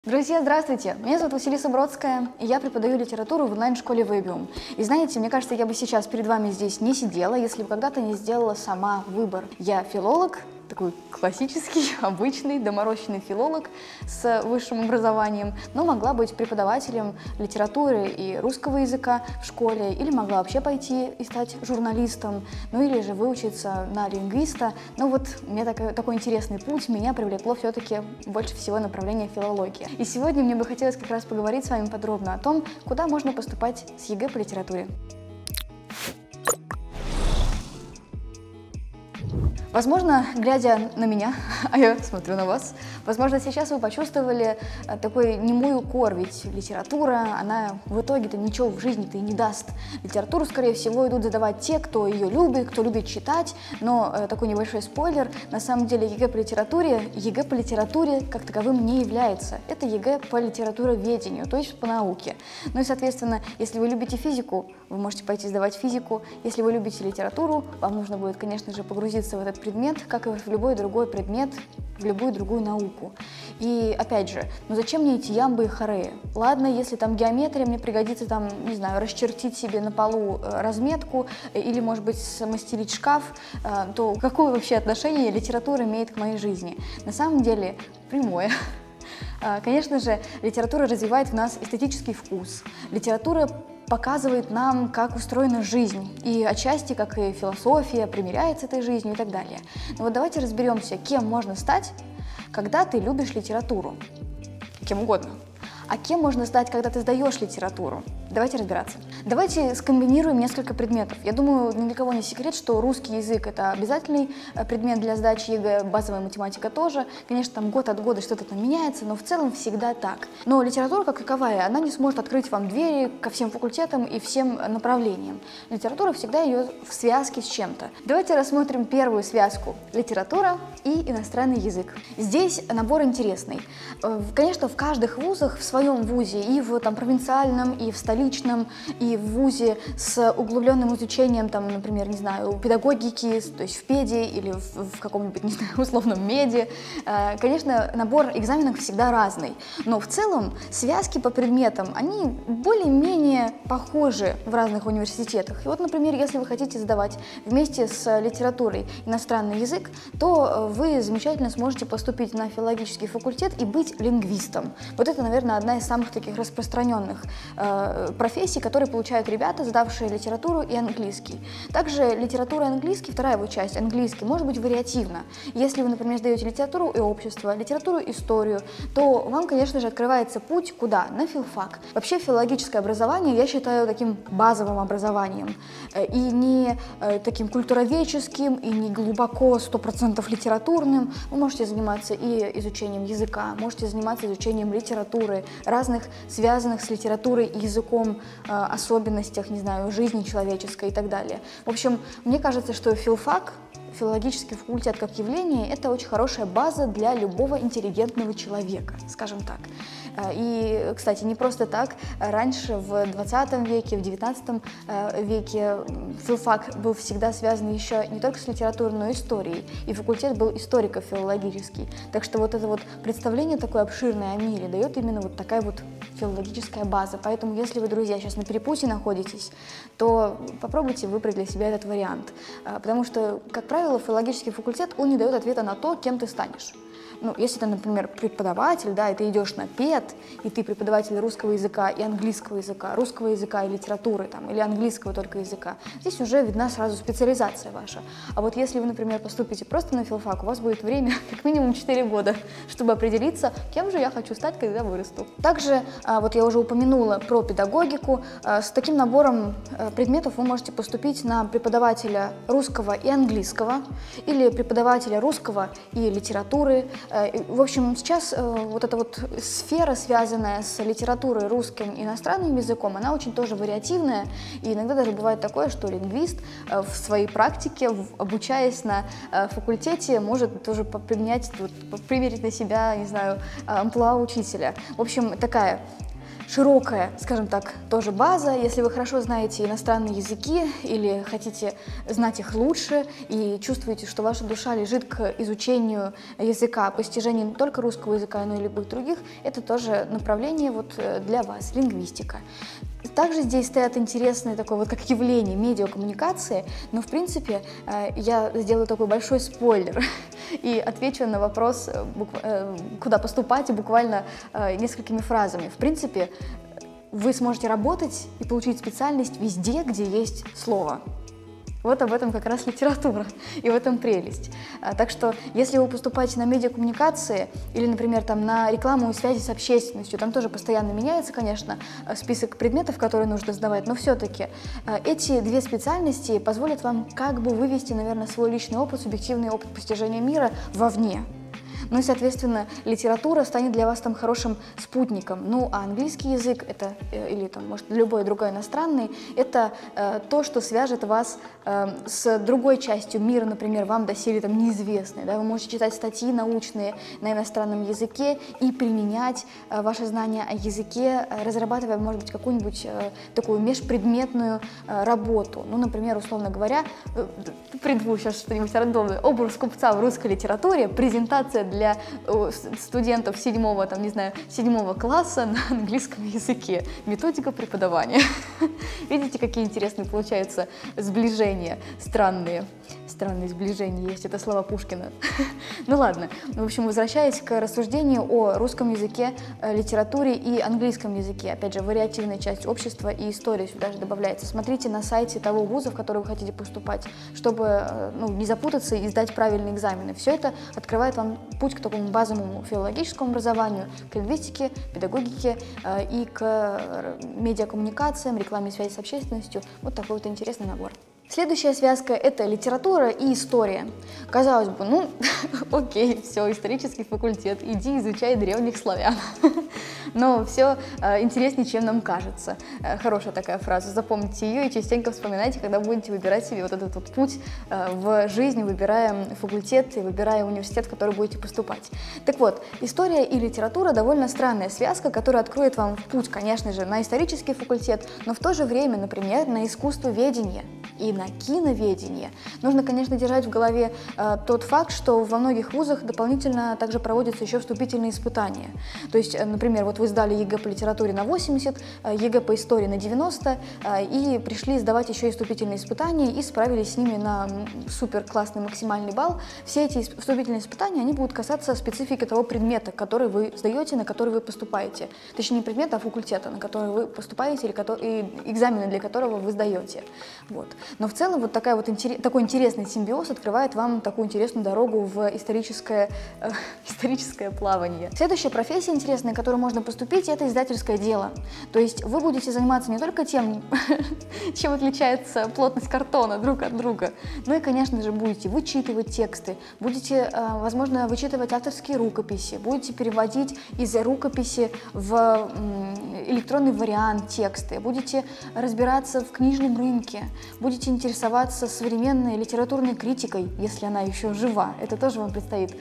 Друзья, здравствуйте! Меня зовут Василиса Бродская, и я преподаю литературу в онлайн-школе Webium. И знаете, мне кажется, я бы сейчас перед вами здесь не сидела, если бы когда-то не сделала сама выбор. Я филолог, такой классический, обычный, доморощенный филолог с высшим образованием, но могла быть преподавателем литературы и русского языка в школе, или могла вообще пойти и стать журналистом, ну или же выучиться на лингвиста. Но вот у меня такой интересный путь, меня привлекло все-таки больше всего направление филология. И сегодня мне бы хотелось как раз поговорить с вами подробно о том, куда можно поступать с ЕГЭ по литературе. Возможно, глядя на меня, а я смотрю на вас, возможно, сейчас вы почувствовали такой немой укор, ведь литература, она в итоге-то ничего в жизни-то и не даст. Литературу, скорее всего, идут задавать те, кто ее любит, кто любит читать, но такой небольшой спойлер, на самом деле ЕГЭ по литературе как таковым не является. Это ЕГЭ по литературоведению, то есть по науке. Ну и, соответственно, если вы любите физику, вы можете пойти сдавать физику. Если вы любите литературу, вам нужно будет, конечно же, погрузиться в этот предмет, как и в любой другой предмет, в любую другую науку. И опять же, ну зачем мне эти ямбы и хореи? Ладно, если там геометрия, мне пригодится там, не знаю, расчертить себе на полу разметку или, может быть, смастерить шкаф, то какое вообще отношение литература имеет к моей жизни? На самом деле, прямое. Конечно же, литература развивает в нас эстетический вкус. Литература показывает нам, как устроена жизнь, и отчасти, как и философия, примиряется с этой жизнью и так далее. Но вот давайте разберемся, кем можно стать, когда ты любишь литературу. Кем угодно. А кем можно стать, когда ты сдаешь литературу? Давайте разбираться. Давайте скомбинируем несколько предметов. Я думаю, ни для кого не секрет, что русский язык – это обязательный предмет для сдачи ЕГЭ, базовая математика тоже. Конечно, там год от года что-то там меняется, но в целом всегда так. Но литература как таковая, она не сможет открыть вам двери ко всем факультетам и всем направлениям. Литература всегда идет в связке с чем-то. Давайте рассмотрим первую связку – литература и иностранный язык. Здесь набор интересный. Конечно, в каждых вузах, в своем вузе, и в там, провинциальном, и в столичном, и в вузе с углубленным изучением, там, например, не знаю, педагогики, то есть в педе или в каком-нибудь, не знаю, условном меде. Конечно, набор экзаменов всегда разный, но в целом связки по предметам, они более-менее похожи в разных университетах. И вот, например, если вы хотите сдавать вместе с литературой иностранный язык, то вы замечательно сможете поступить на филологический факультет и быть лингвистом. Вот это, наверное, одна из самых таких распространенных профессий, которые получают ребята, сдавшие литературу и английский. Также литература и английский, вторая его часть, английский, может быть вариативна. Если вы, например, сдаете литературу и общество, литературу и историю, то вам, конечно же, открывается путь куда? На филфак. Вообще филологическое образование я считаю таким базовым образованием. И не таким культуроведческим, и не глубоко 100% литературным. Вы можете заниматься и изучением языка, можете заниматься изучением литературы, разных связанных с литературой и языком особенностях, не знаю, жизни человеческой и так далее. В общем, мне кажется, что филфак, филологический факультет как явление, это очень хорошая база для любого интеллигентного человека, скажем так. И, кстати, не просто так. Раньше, в 20 веке, в 19 веке филфак был всегда связан еще не только с литературой, но и историей. И факультет был историко-филологический. Так что вот это вот представление такое обширное о мире дает именно вот такая вот филологическая база. Поэтому, если вы, друзья, сейчас на перепутье находитесь, то попробуйте выбрать для себя этот вариант. Потому что, как правило, филологический факультет, он не дает ответа на то, кем ты станешь. Ну, если ты, например, преподаватель, да, и ты идешь на ПЕД, и ты преподаватель русского языка и английского языка и литературы, там, или английского только языка, здесь уже видна сразу специализация ваша. А вот если вы, например, поступите просто на филфак, у вас будет время как минимум 4 года, чтобы определиться, кем же я хочу стать, когда вырасту. Также, вот я уже упомянула про педагогику, с таким набором предметов вы можете поступить на преподавателя русского и английского, или преподавателя русского и литературы. В общем, сейчас вот эта вот сфера, связанная с литературой, русским и иностранным языком, она очень тоже вариативная, и иногда даже бывает такое, что лингвист в своей практике, обучаясь на факультете, может тоже примерить на себя, не знаю, амплуа учителя. В общем, такая широкая, скажем так, тоже база. Если вы хорошо знаете иностранные языки или хотите знать их лучше и чувствуете, что ваша душа лежит к изучению языка, постижению не только русского языка, но и любых других, это тоже направление вот для вас, лингвистика. Также здесь стоят интересные такое вот как явление медиакоммуникации, но в принципе я сделаю такой большой спойлер и отвечу на вопрос, куда поступать, буквально несколькими фразами. В принципе, вы сможете работать и получить специальность везде, где есть слово. Вот об этом как раз литература, и в этом прелесть. Так что, если вы поступаете на медиакоммуникации или, например, там, на рекламу и связи с общественностью, там тоже постоянно меняется, конечно, список предметов, которые нужно сдавать, но все-таки эти две специальности позволят вам как бы вывести, наверное, свой личный опыт, субъективный опыт постижения мира вовне. Ну и, соответственно, литература станет для вас там хорошим спутником. Ну, а английский язык, это, или там, может, любой другой иностранный, это то, что свяжет вас с другой частью мира, например, вам доселе там неизвестной. Да? Вы можете читать статьи научные на иностранном языке и применять ваши знания о языке, разрабатывая, может быть, какую-нибудь такую межпредметную работу. Ну, например, условно говоря, придумаю сейчас что-нибудь рандомное, образ купца в русской литературе, презентация для студентов 7 класса на английском языке. Методика преподавания. Видите, какие интересные получаются сближения, странные сближения есть, это слова Пушкина. Ну ладно, в общем, возвращаясь к рассуждению о русском языке, литературе и английском языке, опять же, вариативная часть общества и история сюда же добавляется. Смотрите на сайте того вуза, в который вы хотите поступать, чтобы не запутаться и сдать правильные экзамены. Все это открывает вам путь к такому базовому филологическому образованию, к лингвистике, педагогике и к медиакоммуникациям, рекламе и связи с общественностью. Вот такой вот интересный набор. Следующая связка – это литература и история. Казалось бы, окей, все, исторический факультет, иди изучай древних славян. Но все интереснее, чем нам кажется. Хорошая такая фраза, запомните ее и частенько вспоминайте, когда будете выбирать себе вот этот вот путь в жизни, выбирая факультет и выбирая университет, в который будете поступать. Так вот, история и литература – довольно странная связка, которая откроет вам путь, конечно же, на исторический факультет, но в то же время, например, на искусствоведение и на киноведение. Нужно, конечно, держать в голове тот факт, что во многих вузах дополнительно также проводятся еще вступительные испытания. То есть, например, вот вы сдали ЕГЭ по литературе на 80, ЕГЭ по истории на 90, и пришли сдавать еще и вступительные испытания, и справились с ними на супер классный максимальный балл. Все эти вступительные испытания, они будут касаться специфики того предмета, который вы сдаете, на который вы поступаете. Точнее, не предмета, а факультета, на который вы поступаете, или экзамены для которого вы сдаете. Вот. Но в целом вот такой интересный симбиоз открывает вам такую интересную дорогу в историческое плавание. Следующая профессия интересная, в которую можно поступить, это издательское дело. То есть вы будете заниматься не только тем, чем отличается плотность картона друг от друга, но и, конечно же, будете вычитывать тексты, будете, возможно, вычитывать авторские рукописи, будете переводить из рукописи в электронный вариант тексты, будете разбираться в книжном рынке, будете интересоваться современной литературной критикой, если она еще жива. Это тоже вам предстоит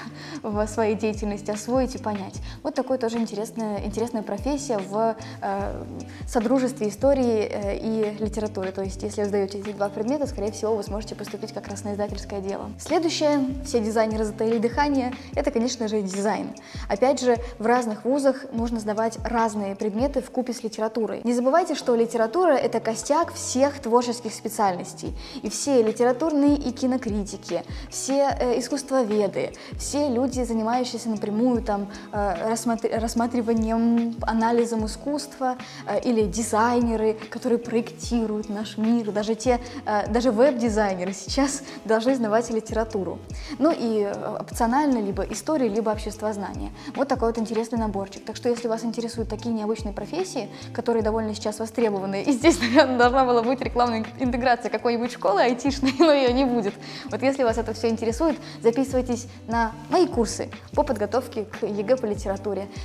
в своей деятельности освоить и понять. Вот такой тоже интересная профессия в содружестве истории и литературы. То есть, если вы сдаете эти два предмета, скорее всего, вы сможете поступить как раз на издательское дело. Следующее, все дизайнеры затаили дыхание, это, конечно же, дизайн. Опять же, в разных вузах нужно сдавать разные предметы вкупе с литературой. Не забывайте, что литература – это костяк всех творческих специальностей. И все литературные и кинокритики, все искусствоведы, все люди, занимающиеся напрямую там, рассматриванием, анализом искусства, или дизайнеры, которые проектируют наш мир, даже веб-дизайнеры сейчас должны знавать литературу. Ну и опционально либо история, либо обществознание. Вот такой вот интересный наборчик. Так что, если вас интересуют такие необычные профессии, которые довольно сейчас востребованы, и здесь, наверное, должна была быть рекламная интеграция какой-нибудь школы айтишной, но ее не будет. Вот если вас это все интересует, записывайтесь на мои курсы по подготовке к ЕГЭ по литературе. И там вы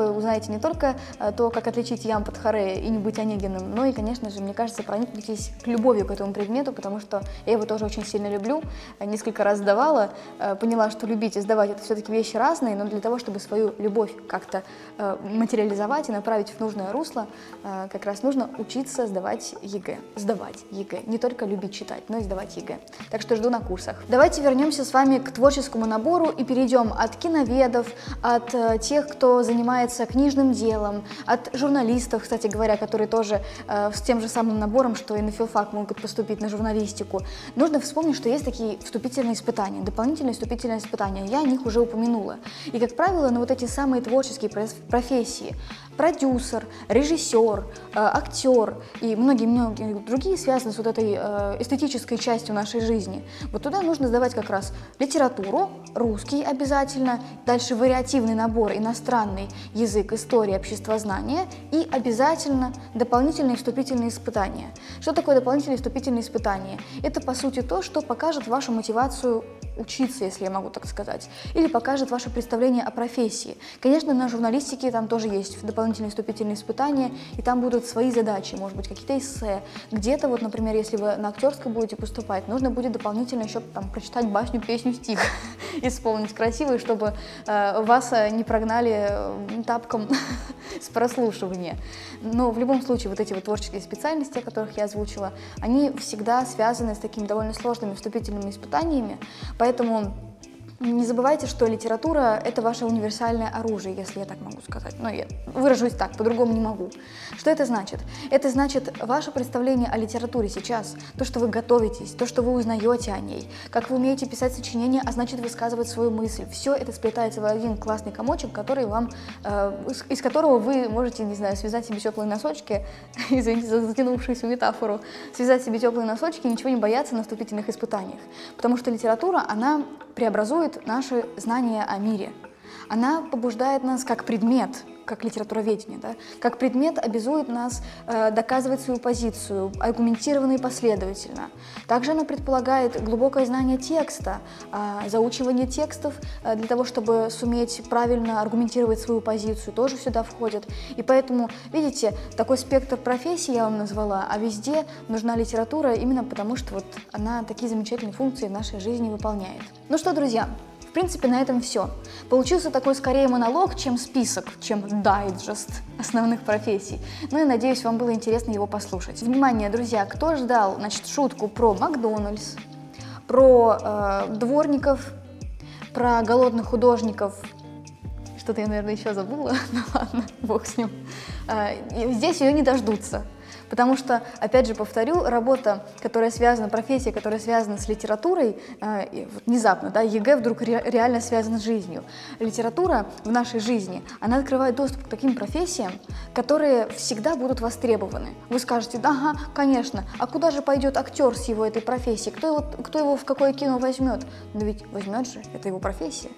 вы узнаете не только то, как отличить ям под хоре и не быть Онегиным, но и, конечно же, мне кажется, проникнетесь любовью к этому предмету, потому что я его тоже очень сильно люблю. Несколько раз сдавала, поняла, что любить и сдавать — это все-таки вещи разные, но для того, чтобы свою любовь как-то материализовать и направить в нужное русло, как раз нужно учиться сдавать ЕГЭ. Сдавать ЕГЭ. Не только любить читать, но и сдавать ЕГЭ. Так что жду на курсах. Давайте вернемся с вами к творческому набору и перейдем от киноведов, от тех, кто занимается книжным делом, от журналистов, кстати говоря, которые тоже с тем же самым набором, что и на филфак, могут поступить на журналистику. Нужно вспомнить, что есть такие вступительные испытания, дополнительные вступительные испытания. Я о них уже упомянула. И, как правило, на вот эти самые творческие профессии — продюсер, режиссер, актер и многие-многие другие связаны с вот этой эстетической частью нашей жизни. Вот туда нужно сдавать как раз литературу, русский обязательно, дальше вариативный набор, иностранный язык, история, обществознание и обязательно дополнительные вступительные испытания. Что такое дополнительные вступительные испытания? Это, по сути, то, что покажет вашу мотивацию учиться, если я могу так сказать, или покажет ваше представление о профессии. Конечно, на журналистике там тоже есть дополнительные вступительные испытания, и там будут свои задачи, может быть, какие-то эссе. Где-то, вот, например, если вы на актерское будете поступать, нужно будет дополнительно еще там прочитать басню, песню, стих, исполнить красивый, чтобы вас не прогнали тапком с прослушивания. Но в любом случае вот эти вот творческие специальности, о которых я озвучила, они всегда связаны с такими довольно сложными вступительными испытаниями, поэтому не забывайте, что литература — это ваше универсальное оружие, если я так могу сказать. Но я выражусь так, по-другому не могу. Что это значит? Это значит ваше представление о литературе сейчас, то, что вы готовитесь, то, что вы узнаете о ней, как вы умеете писать сочинения, а значит высказывать свою мысль. Все это сплетается в один классный комочек, который вам, из которого вы можете, не знаю, связать себе теплые носочки, извините за затянувшуюся метафору, связать себе теплые носочки и ничего не бояться на вступительных испытаниях. Потому что литература, она преобразует наши знания о мире. Она побуждает нас как предмет, как литературоведение, да, как предмет обязует нас доказывать свою позицию, аргументированно и последовательно. Также она предполагает глубокое знание текста, заучивание текстов для того, чтобы суметь правильно аргументировать свою позицию, тоже сюда входит. И поэтому, видите, такой спектр профессий я вам назвала, а везде нужна литература именно потому, что вот она такие замечательные функции в нашей жизни выполняет. Ну что, друзья, в принципе, на этом все. Получился такой скорее монолог, чем список, чем дайджест основных профессий. Ну и надеюсь, вам было интересно его послушать. Внимание, друзья, кто ждал, значит, шутку про Макдональдс, про дворников, про голодных художников, что-то я, наверное, еще забыла, ну ладно, бог с ним, здесь ее не дождутся. Потому что, опять же, повторю, работа, которая связана, профессия, которая связана с литературой, вот внезапно, да, ЕГЭ вдруг реально связана с жизнью. Литература в нашей жизни, она открывает доступ к таким профессиям, которые всегда будут востребованы. Вы скажете, да, ага, конечно, а куда же пойдет актер с его этой профессией? Кто его в какое кино возьмет? Но ведь возьмет же, это его профессия.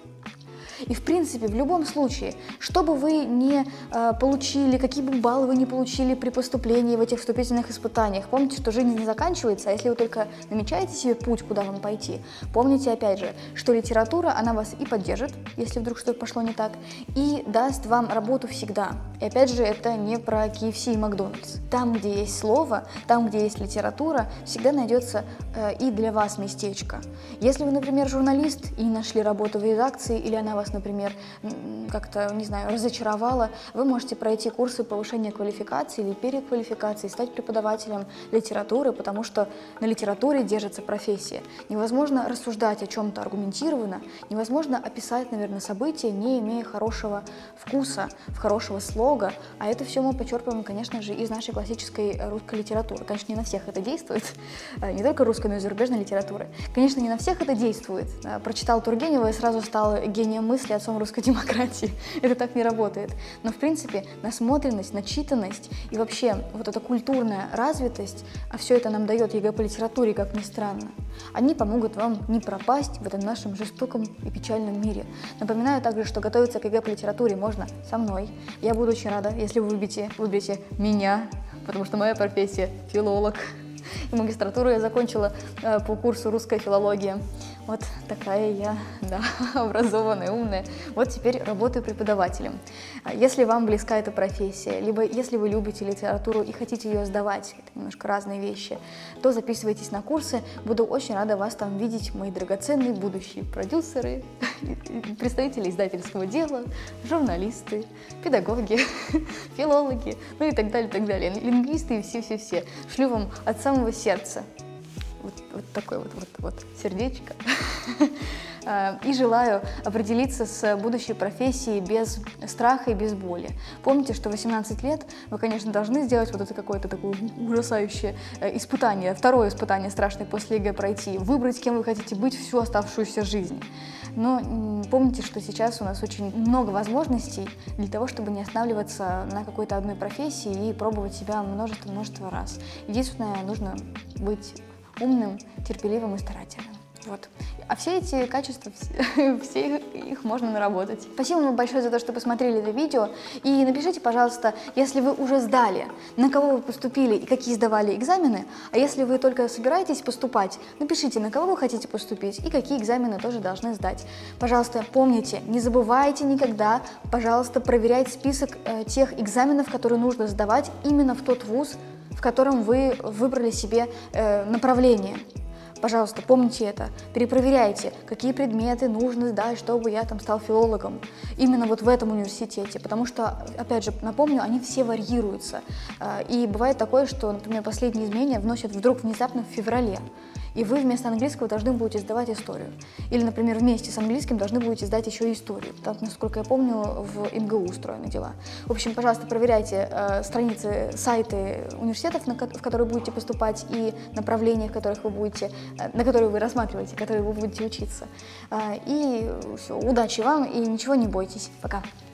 И, в принципе, в любом случае, что бы вы ни получили, какие бы баллы вы ни получили при поступлении в этих вступительных испытаниях, помните, что жизнь не заканчивается, а если вы только намечаете себе путь, куда вам пойти, помните, опять же, что литература, она вас и поддержит, если вдруг что-то пошло не так, и даст вам работу всегда. И, опять же, это не про KFC и Макдональдс. Там, где есть слово, там, где есть литература, всегда найдется и для вас местечко. Если вы, например, журналист и нашли работу в редакции, или она вас, например, как-то, не знаю, разочаровала, вы можете пройти курсы повышения квалификации или переквалификации, стать преподавателем литературы, потому что на литературе держится профессия. Невозможно рассуждать о чем-то аргументированно, невозможно описать, наверное, события, не имея хорошего вкуса, хорошего слога, а это все мы почерпываем, конечно же, из нашей классической русской литературы. Конечно, не на всех это действует, не только русской, но и зарубежной литературы. Конечно, не на всех это действует. Прочитал Тургенева и сразу стал гением мысли, отцом русской демократии. Это так не работает. Но, в принципе, насмотренность, начитанность и вообще вот эта культурная развитость, а все это нам дает ЕГЭ по литературе, как ни странно, они помогут вам не пропасть в этом нашем жестоком и печальном мире. Напоминаю также, что готовиться к ЕГЭ по литературе можно со мной. Я буду очень рада, если вы выберете меня, потому что моя профессия — филолог. И магистратуру я закончила по курсу «Русская филология». Вот такая я, да, образованная, умная. Вот теперь работаю преподавателем. Если вам близка эта профессия, либо если вы любите литературу и хотите ее сдавать, это немножко разные вещи, то записывайтесь на курсы. Буду очень рада вас там видеть, мои драгоценные будущие продюсеры, представители издательского дела, журналисты, педагоги, филологи, ну и так далее, лингвисты и все-все-все. Шлю вам от самого сердца. Вот такое вот сердечко. И желаю определиться с будущей профессией без страха и без боли. Помните, что в 18 лет вы, конечно, должны сделать вот это какое-то такое ужасающее испытание, второе испытание страшное после ЕГЭ пройти, выбрать, кем вы хотите быть всю оставшуюся жизнь. Но помните, что сейчас у нас очень много возможностей для того, чтобы не останавливаться на какой-то одной профессии и пробовать себя множество раз. Единственное, нужно быть умным, терпеливым и старательным. Вот. А все эти качества, все их можно наработать. Спасибо вам большое за то, что посмотрели это видео. И напишите, пожалуйста, если вы уже сдали, на кого вы поступили и какие сдавали экзамены. А если вы только собираетесь поступать, напишите, на кого вы хотите поступить и какие экзамены тоже должны сдать. Пожалуйста, помните, не забывайте никогда, пожалуйста, проверять список тех экзаменов, которые нужно сдавать именно в тот вуз, в котором вы выбрали себе направление. Пожалуйста, помните это, перепроверяйте, какие предметы нужно сдать, чтобы я там стал филологом. Именно вот в этом университете, потому что, опять же, напомню, они все варьируются. И бывает такое, что, например, последние изменения вносят вдруг внезапно в феврале. И вы вместо английского должны будете сдавать историю. Или, например, вместе с английским должны будете сдать еще и историю. Потому, насколько я помню, в МГУ устроены дела. В общем, пожалуйста, проверяйте сайты университетов, в которые будете поступать, и направления, на которые вы рассматриваете, которые вы будете учиться. И все, удачи вам, и ничего не бойтесь. Пока!